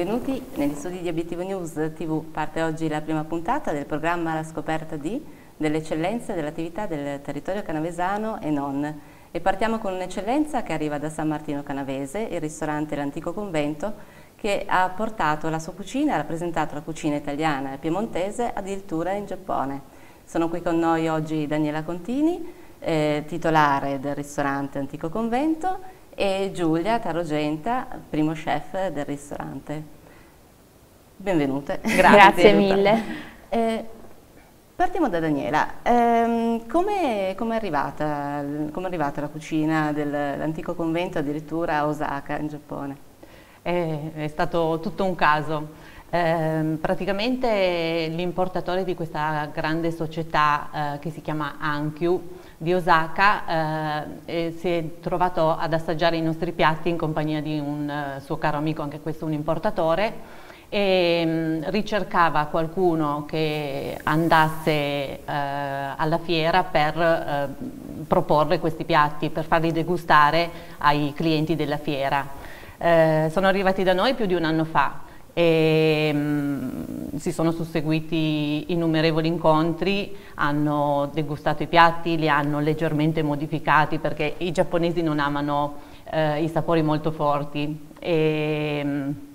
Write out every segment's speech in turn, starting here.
Benvenuti negli studi di Obiettivo News TV. Parte oggi la prima puntata del programma La scoperta delle eccellenze dell'attività del territorio canavesano e non. E partiamo con un'eccellenza che arriva da San Martino Canavese, il ristorante L'Antico Convento, che ha portato la sua cucina, ha rappresentato la cucina italiana e piemontese addirittura in Giappone. Sono qui con noi oggi Daniela Contini, titolare del ristorante Antico Convento, e Giulia Tarogenta, primo chef del ristorante. Benvenute. Grazie mille. Partiamo da Daniela. Come è arrivata la cucina dell'Antico Convento addirittura a Osaka, in Giappone? È stato tutto un caso. Praticamente l'importatore di questa grande società che si chiama Hankyu di Osaka si è trovato ad assaggiare i nostri piatti in compagnia di un suo caro amico, anche questo un importatore, e ricercava qualcuno che andasse alla fiera per proporre questi piatti, per farli degustare ai clienti della fiera. Sono arrivati da noi più di un anno fa e si sono susseguiti innumerevoli incontri, hanno degustato i piatti, li hanno leggermente modificati perché i giapponesi non amano i sapori molto forti e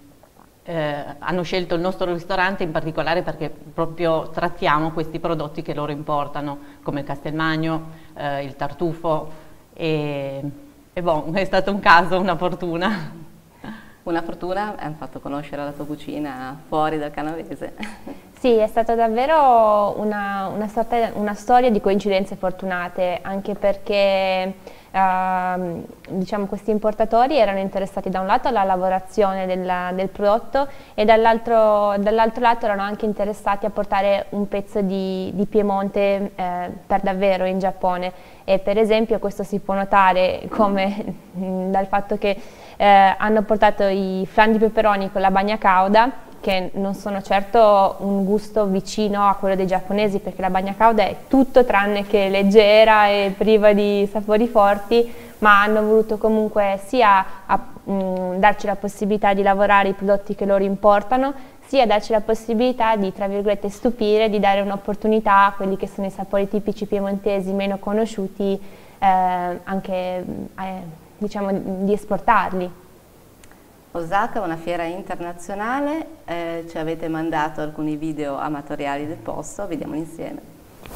hanno scelto il nostro ristorante in particolare perché proprio trattiamo questi prodotti che loro importano, come il castelmagno, il tartufo e boh, è stato un caso, una fortuna. Una fortuna, hanno fatto conoscere la tua cucina fuori dal canavese. Sì, è stata davvero una storia di coincidenze fortunate, anche perché diciamo, questi importatori erano interessati da un lato alla lavorazione del prodotto e dall'altro lato erano anche interessati a portare un pezzo di Piemonte per davvero in Giappone. E per esempio questo si può notare come dal fatto che hanno portato i flan di peperoni con la bagna cauda, che non sono certo un gusto vicino a quello dei giapponesi, perché la bagna cauda è tutto tranne che leggera e priva di sapori forti, ma hanno voluto comunque sia darci la possibilità di lavorare i prodotti che loro importano, sia darci la possibilità di, tra virgolette, stupire, di dare un'opportunità a quelli che sono i sapori tipici piemontesi meno conosciuti, anche diciamo di esportarli. Osaka è una fiera internazionale, ci avete mandato alcuni video amatoriali del posto, vediamoli insieme.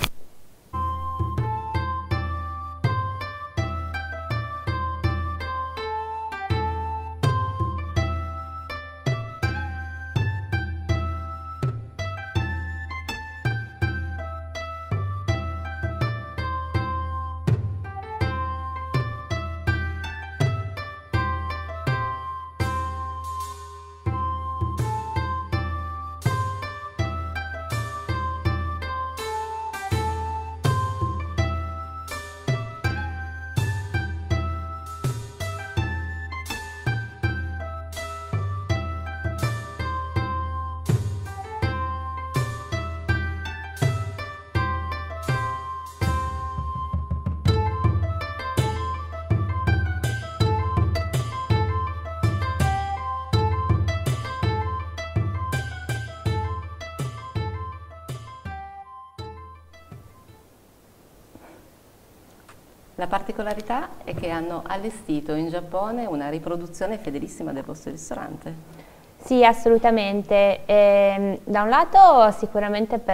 La particolarità è che hanno allestito in Giappone una riproduzione fedelissima del vostro ristorante. Sì, assolutamente. Da un lato sicuramente per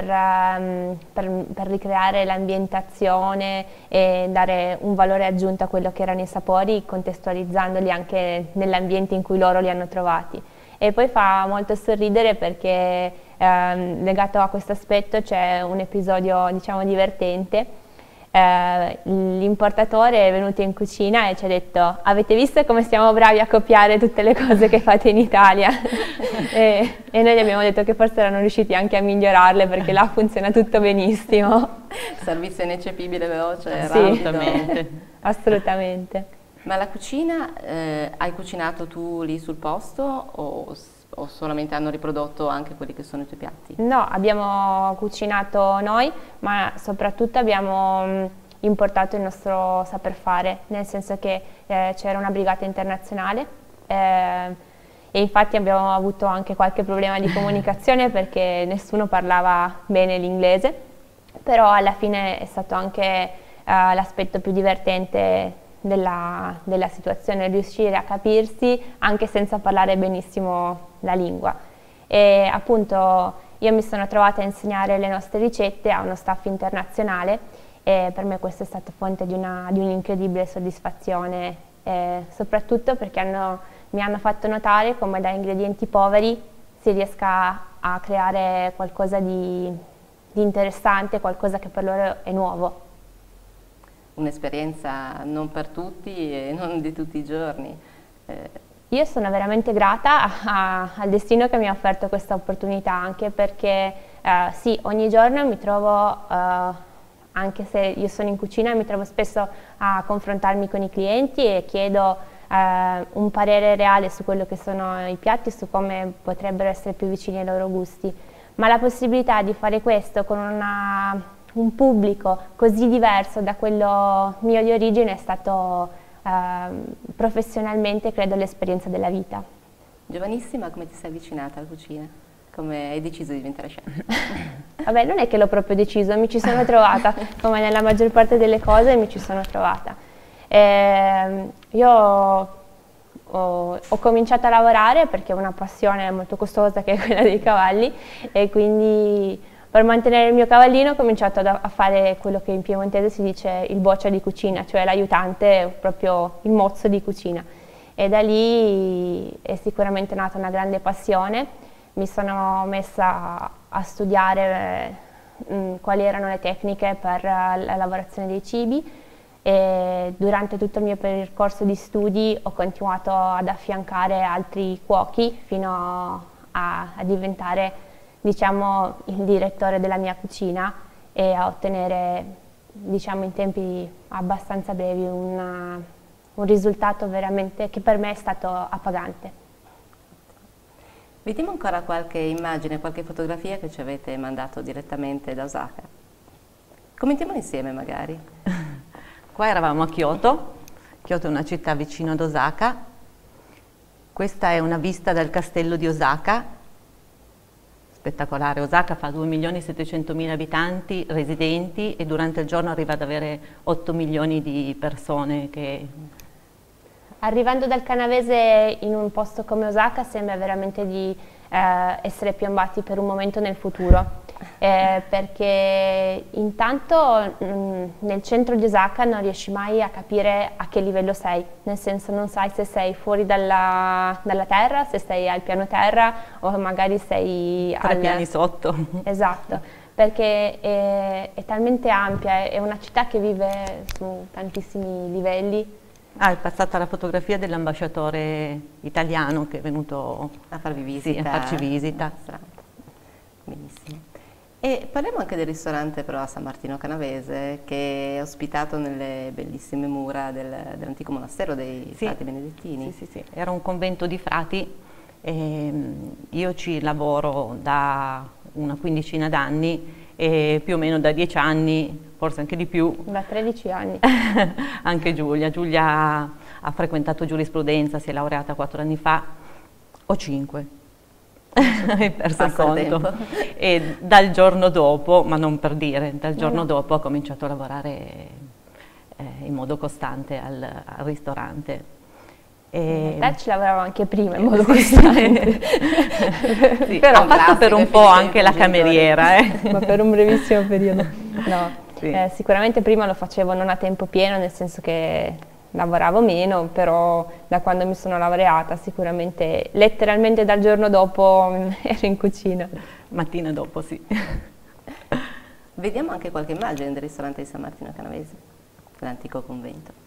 ricreare l'ambientazione e dare un valore aggiunto a quello che erano i sapori, contestualizzandoli anche nell'ambiente in cui loro li hanno trovati. E poi fa molto sorridere perché legato a questo aspetto c'è un episodio, diciamo, divertente. L'importatore è venuto in cucina e ci ha detto: avete visto come siamo bravi a copiare tutte le cose che fate in Italia? e noi gli abbiamo detto che forse erano riusciti anche a migliorarle, perché là funziona tutto benissimo. Servizio ineccepibile, veloce, sì, rapido. Assolutamente. Ma la cucina, hai cucinato tu lì sul posto o solamente hanno riprodotto anche quelli che sono i tuoi piatti? No, abbiamo cucinato noi, ma soprattutto abbiamo importato il nostro saper fare, nel senso che c'era una brigata internazionale e infatti abbiamo avuto anche qualche problema di comunicazione perché nessuno parlava bene l'inglese, però alla fine è stato anche l'aspetto più divertente della situazione, riuscire a capirsi anche senza parlare benissimo la lingua. E appunto io mi sono trovata a insegnare le nostre ricette a uno staff internazionale e per me questo è stato fonte di un'incredibile soddisfazione, soprattutto perché mi hanno fatto notare come da ingredienti poveri si riesca a creare qualcosa di interessante, qualcosa che per loro è nuovo. Un'esperienza non per tutti e non di tutti i giorni. Io sono veramente grata al destino che mi ha offerto questa opportunità, anche perché sì, ogni giorno mi trovo, anche se io sono in cucina, mi trovo spesso a confrontarmi con i clienti e chiedo un parere reale su quello che sono i piatti, su come potrebbero essere più vicini ai loro gusti. Ma la possibilità di fare questo con un pubblico così diverso da quello mio di origine è stato professionalmente, credo, l'esperienza della vita. Giovanissima, come ti sei avvicinata alla cucina? Come hai deciso di diventare chef? Vabbè, non è che l'ho proprio deciso, mi ci sono trovata, come nella maggior parte delle cose mi ci sono trovata. Io ho cominciato a lavorare perché ho una passione molto costosa che è quella dei cavalli e quindi per mantenere il mio cavallino ho cominciato a fare quello che in piemontese si dice il boccia di cucina, cioè l'aiutante, proprio il mozzo di cucina. E da lì è sicuramente nata una grande passione. Mi sono messa a studiare quali erano le tecniche per la lavorazione dei cibi e durante tutto il mio percorso di studi ho continuato ad affiancare altri cuochi fino a diventare, diciamo, il direttore della mia cucina e a ottenere, diciamo, in tempi abbastanza brevi un risultato veramente che per me è stato appagante. Vediamo ancora qualche immagine, qualche fotografia che ci avete mandato direttamente da Osaka. Commentiamolo insieme magari. Qua eravamo a Kyoto. Kyoto è una città vicino ad Osaka. Questa è una vista dal castello di Osaka. Spettacolare. Osaka fa 2.700.000 abitanti residenti e durante il giorno arriva ad avere 8 milioni di persone che... Arrivando dal canavese in un posto come Osaka sembra veramente di essere piombati per un momento nel futuro, perché intanto nel centro di Osaka non riesci mai a capire a che livello sei, nel senso non sai se sei fuori dalla terra, se sei al piano terra o magari sei 3 piani sotto. Esatto, perché è talmente ampia, è una città che vive su tantissimi livelli. Ah, è passata la fotografia dell'ambasciatore italiano che è venuto a farvi visita. Sì, a farci visita. Benissimo. E parliamo anche del ristorante però a San Martino Canavese che è ospitato nelle bellissime mura dell'antico monastero dei frati benedettini. Sì, sì, sì, era un convento di frati e io ci lavoro da una quindicina d'anni e più o meno da 10 anni, forse anche di più. Da 13 anni. Anche Giulia. Giulia ha frequentato giurisprudenza, si è laureata 4 anni fa, o 5. Hai perso il conto. E dal giorno dopo, ma non per dire, dal giorno dopo ha cominciato a lavorare in modo costante al ristorante. In realtà ci lavoravo anche prima in modo costante. Sì, però ho fatto per un po' anche la cameriera. Ma per un brevissimo periodo. No, sì. Sicuramente prima lo facevo non a tempo pieno, nel senso che lavoravo meno, però da quando mi sono laureata sicuramente, letteralmente dal giorno dopo ero in cucina. Mattina dopo, sì. Vediamo anche qualche immagine del ristorante di San Martino Canavese, l'antico convento.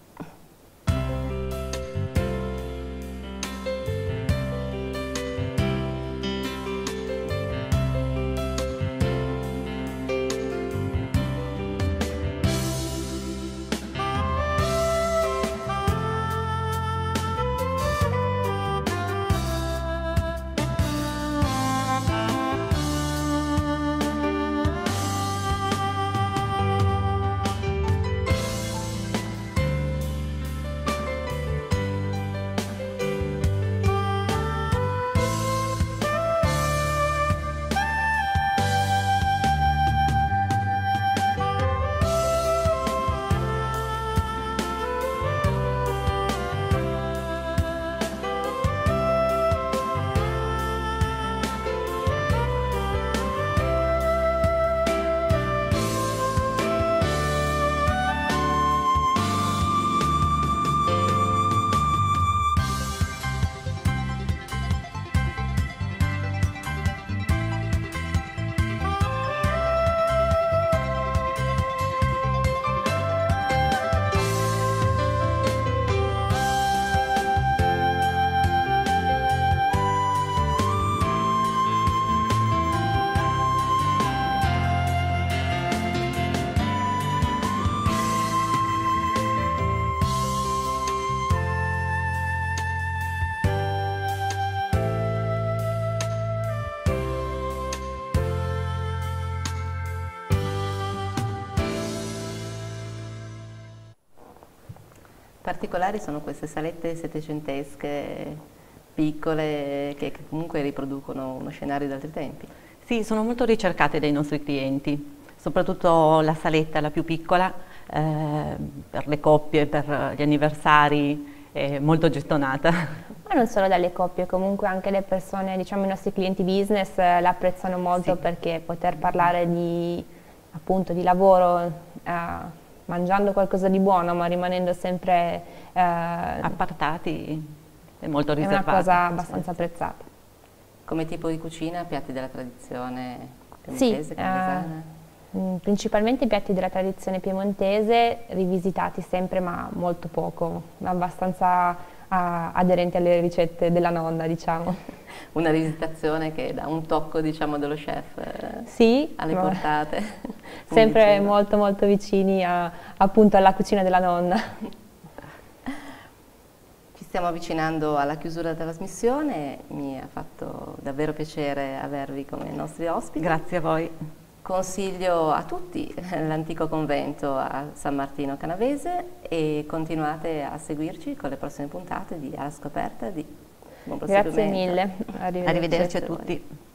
Particolari sono queste salette settecentesche, piccole, che comunque riproducono uno scenario di altri tempi. Sì, sono molto ricercate dai nostri clienti, soprattutto la saletta, la più piccola, per le coppie, per gli anniversari, è molto gettonata. Ma non solo dalle coppie, comunque anche le persone, diciamo i nostri clienti business l'apprezzano molto, sì, perché poter parlare di, appunto, di lavoro mangiando qualcosa di buono ma rimanendo sempre appartati è molto riservato. È una cosa abbastanza apprezzata. Come tipo di cucina, piatti della tradizione piemontese, canavesana? Principalmente piatti della tradizione piemontese, rivisitati sempre ma molto poco, abbastanza aderenti alle ricette della nonna, diciamo. Una rivisitazione che dà un tocco, diciamo, dello chef, sì, alle portate. Sempre molto molto vicini appunto alla cucina della nonna. Ci stiamo avvicinando alla chiusura della trasmissione, mi ha fatto davvero piacere avervi come nostri ospiti. Grazie a voi. Consiglio a tutti l'antico convento a San Martino Canavese e continuate a seguirci con le prossime puntate di Alla Scoperta di. Buon proseguimento. Grazie mille. Arrivederci a tutti.